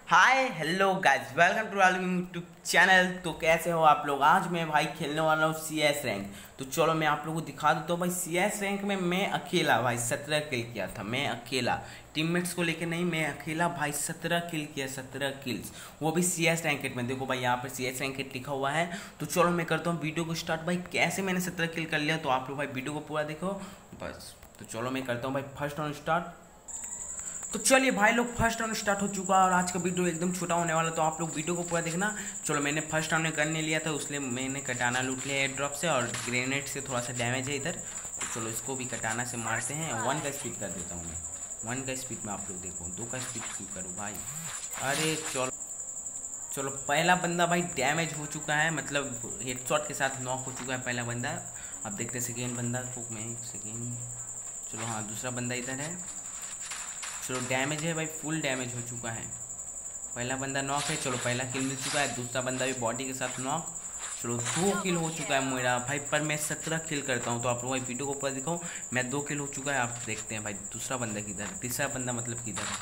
Hi hello guys, welcome to YouTube channel. तो कैसे हो आप लोग। आज मैं भाई खेलने वाला हूँ CS रैंक। तो चलो मैं आप लोगों को दिखा देता हूँ भाई। CS रैंक में मैं अकेला भाई 17 किल किया था। मैं अकेला, टीममेट्स को लेकर नहीं, मैं अकेला भाई 17 किल किया, 17 किल्स, वो भी CS रैंकेट में। देखो भाई यहाँ पर CS रैंकेट लिखा हुआ है। तो चलो मैं करता हूँ वीडियो को स्टार्ट। भाई कैसे मैंने 17 किल कर लिया, तो आप लोग भाई वीडियो को पूरा देखो बस। तो चलो मैं करता हूँ भाई फर्स्ट राउंड स्टार्ट। तो चलिए भाई लोग, फर्स्ट राउंड स्टार्ट हो चुका है और आज का वीडियो एकदम छोटा होने वाला, तो आप लोग वीडियो को पूरा देखना। चलो मैंने फर्स्ट राउंड में करने लिया था, उसलिए मैंने कटाना लूट लिया एयर ड्रॉप से, और ग्रेनेड से थोड़ा सा डैमेज है इधर। तो चलो इसको भी कटाना से मारते हैं। 1 का स्पीड कर देता हूँ मैं। 1 का स्पीड में आप लोग देखो, 2 का स्पीड क्यों करूँ भाई। अरे चलो चलो, पहला बंदा भाई डैमेज हो चुका है, मतलब हेडशॉट के साथ नॉक हो चुका है पहला बंदा। अब देखते हैं सेकेंड बंदा को। मैं सेकेंड, चलो हाँ दूसरा बंदा इधर है। चलो डैमेज है भाई, फुल डैमेज हो चुका है। पहला बंदा नॉक है, चलो पहला किल मिल चुका है। दूसरा बंदा भी बॉडी के साथ नॉक। चलो 2 किल हो चुका है मेरा भाई, पर मैं 17 किल करता हूँ। तो आप लोग भाई वीडियो को ऊपर दिखाओ, मैं 2 किल हो चुका है। आप देखते हैं भाई दूसरा बंदा किधर, तीसरा बंदा मतलब किधर है।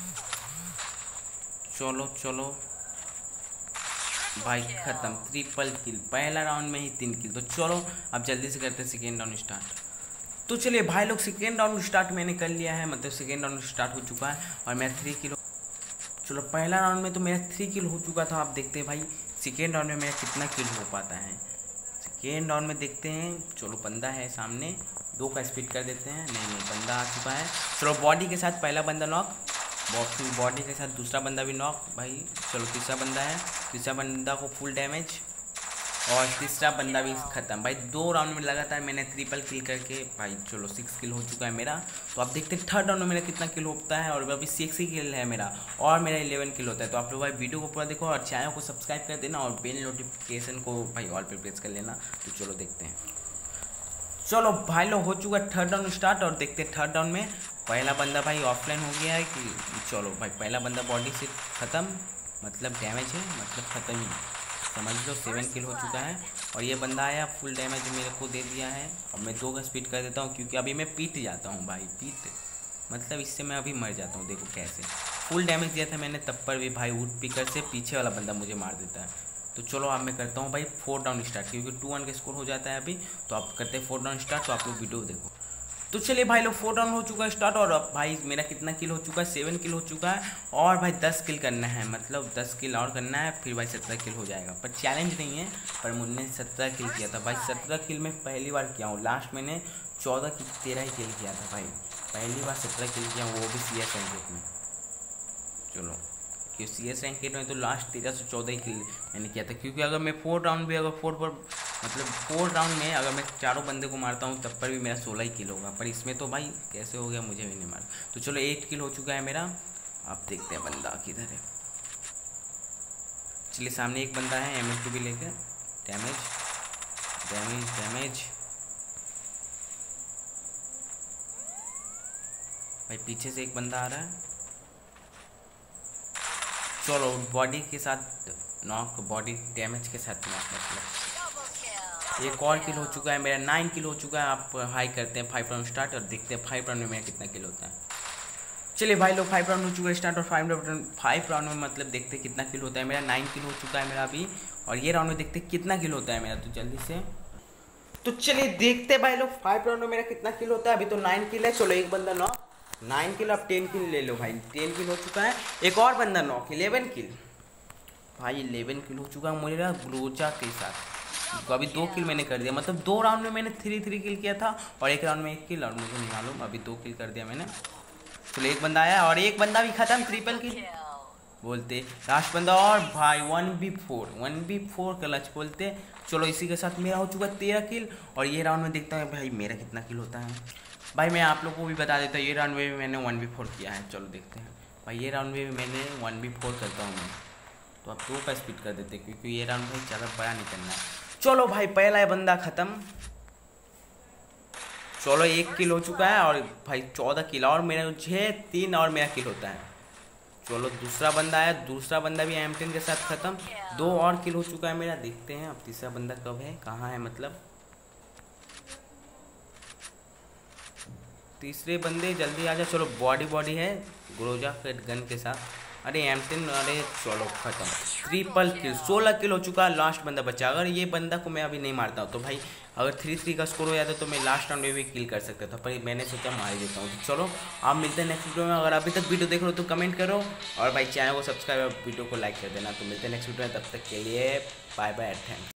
चलो चलो भाई खत्म, ट्रिपल किल, पहला राउंड में ही 3 किल। तो चलो अब जल्दी से करते हैं सेकेंड राउंड स्टार्ट। तो चलिए भाई लोग, सेकेंड राउंड स्टार्ट मैंने कर लिया है, मतलब सेकेंड राउंड स्टार्ट हो चुका है और मैं 3 किल। चलो पहला राउंड में तो मेरा 3 किल हो चुका था। आप देखते हैं भाई सेकेंड राउंड में मेरा कितना किल हो पाता है। सेकेंड राउंड में देखते हैं। चलो बंदा है सामने, 2 का स्पीड कर देते हैं। नहीं नहीं, बंदा आ चुका है। चलो बॉडी के साथ पहला बंदा नॉक, बॉडी के साथ दूसरा बंदा भी नॉक भाई। चलो तीसरा बंदा है, तीसरा बंदा को फुल डैमेज, और तीसरा बंदा भी खत्म भाई। 2 राउंड में लगातार मैंने ट्रिपल किल करके भाई चलो 6 किल हो चुका है मेरा। तो आप देखते हैं थर्ड राउंड में मेरा कितना किल होता है, और अभी 6 ही किल है मेरा, और मेरा 11 किल होता है। तो आप लोग भाई वीडियो को पूरा देखो और चैनल को सब्सक्राइब कर देना, और बेल नोटिफिकेशन को भाई ऑल पे प्रेस कर लेना। तो चलो देखते हैं। चलो भाई लोग हो चुका है थर्ड राउंड स्टार्ट, और देखते हैं थर्ड राउंड में पहला बंदा भाई ऑफलाइन हो गया है कि। चलो भाई पहला बंदा बॉडी से ख़त्म, मतलब डैमेज है, मतलब ख़त्म ही समझ लो। 7 किल हो चुका है, और ये बंदा आया फुल डैमेज मेरे को दे दिया है। और मैं 2 का स्पीड कर देता हूँ, क्योंकि अभी मैं पीट जाता हूँ भाई, पीट मतलब इससे मैं अभी मर जाता हूँ। देखो कैसे फुल डैमेज दिया था मैंने, तब पर भी भाई वुड पिकर से पीछे वाला बंदा मुझे मार देता है। तो चलो अब मैं करता हूँ भाई 4 राउंड स्टार्ट, क्योंकि 2-1 का स्कोर हो जाता है अभी। तो आप करते हैं 4 राउंड स्टार्ट, तो आप लोग वीडियो देखो। तो चलिए भाई लोग 4 राउंड हो चुका है स्टार्ट, और अब भाई मेरा कितना किल हो चुका है, 7 किल हो चुका है। और भाई 10 किल करना है, मतलब 10 किल और करना है, फिर भाई 17 किल हो जाएगा। पर चैलेंज नहीं है, पर मुन्ने 17 किल किया था भाई। 17 किल में पहली बार किया हूँ, लास्ट मैंने 14 की 13 ही किल किया था भाई। पहली बार 17 किल किया हूँ, वो भी CS रैंकेट में। चलो क्योंकि CS रैंकेट में तो लास्ट 13 से 14 ही किल मैंने किया था, क्योंकि अगर मैं 4 राउंड भी, अगर 4 पर मतलब 4 राउंड में अगर मैं चारों बंदे को मारता हूँ, तब पर भी मेरा 16 ही किल होगा। पर इसमें तो भाई कैसे हो गया मुझे भी नहीं मालूम। तो चलो 8 किल हो चुका है मेरा। आप देखते हैं बंदा किधर है। चलिए सामने एक बंदा है M2 भी लेकर। डैमेज डैमेज डैमेज भाई, पीछे से एक बंदा आ रहा है। चलो बॉडी के साथ नॉक, बॉडी डैमेज के साथ नॉक, मतलब एक और किल हो चुका है मेरा। 9 किल हो चुका है। आप हाई करते हैं 5 राउंड स्टार्ट, और देखते हैं 5 राउंड में मेरा कितना किल होता है। चलिए भाई लोग 5 राउंड हो चुका है स्टार्ट, और 5 राउंड में मतलब देखते हैं कितना किल होता है मेरा। 9 किल हो चुका है मेरा अभी, और ये राउंड में देखते हैं कितना किल होता है मेरा। तो जल्दी से, तो चलिए देखते हैं भाई लोग 5 राउंड में मेरा कितना किल होता है। अभी तो 9 किल है। चलो एक बंदा नॉक, 9 किल, अब 10 किल ले लो भाई। 10 किल हो चुका है। एक और बंदा नॉक, 11 किल भाई। 11 किल हो चुका है मेरा ग्रोजा के साथ। तो अभी 2 किल मैंने कर दिया, मतलब 2 राउंड में मैंने 3 किल किया था, और एक राउंड में 1 किल, और मुझे नहीं मालूम अभी 2 किल कर दिया मैंने। चलो एक बंदा आया, और एक बंदा भी खत्म, ट्रिपल किल बोलते लास्ट बंदा। और भाई 1v4 क्लच बोलते। चलो इसी के साथ मेरा हो चुका 13 किल, और ये राउंड में देखता हूँ भाई मेरा कितना किल होता है। भाई मैं आप लोग को भी बता देता हूँ, ये राउंड में भी मैंने 1v4 किया है। चलो देखते हैं भाई, ये राउंड में भी मैंने 1v4 करता हूँ मैं। तो आप 2 का स्पीड कर देते, क्योंकि ये राउंड भाई ज़्यादा बड़ा नहीं करना है। चलो भाई पहला बंदा ख़त्म। चलो 1 किल हो चुका है, और भाई 14 किल, और मेरा 3 और मेरा किल होता है। चलो दूसरा बंदा आया, दूसरा बंदा भी M10 के साथ ख़त्म। 2 और किल हो चुका है मेरा। देखते हैं अब तीसरा बंदा कब है, कहाँ है, मतलब तीसरे बंदे जल्दी आ जाओ। चलो बॉडी है ग्रोजा के गन के साथ। अरे M10, अरे चलो खत्म। ट्रिपल किल, 16 किल हो चुका है। लास्ट बंदा बचा। अगर ये बंदा को मैं अभी नहीं मारता हूँ तो भाई अगर 3-3 का स्कोर हो जाता तो मैं लास्ट राउंड में भी किल कर सकता था, पर मैंने सोचा मार ही देता हूँ। तो चलो आप मिलते हैं नेक्स्ट वीडियो में। अगर अभी तक वीडियो देख रहे हो तो कमेंट करो और भाई चैनल को सब्सक्राइब और वीडियो को लाइक कर देना। तो मिलते हैं नेक्स्ट वीडियो में, तब तक के लिए बाय बाय, थैंक्स।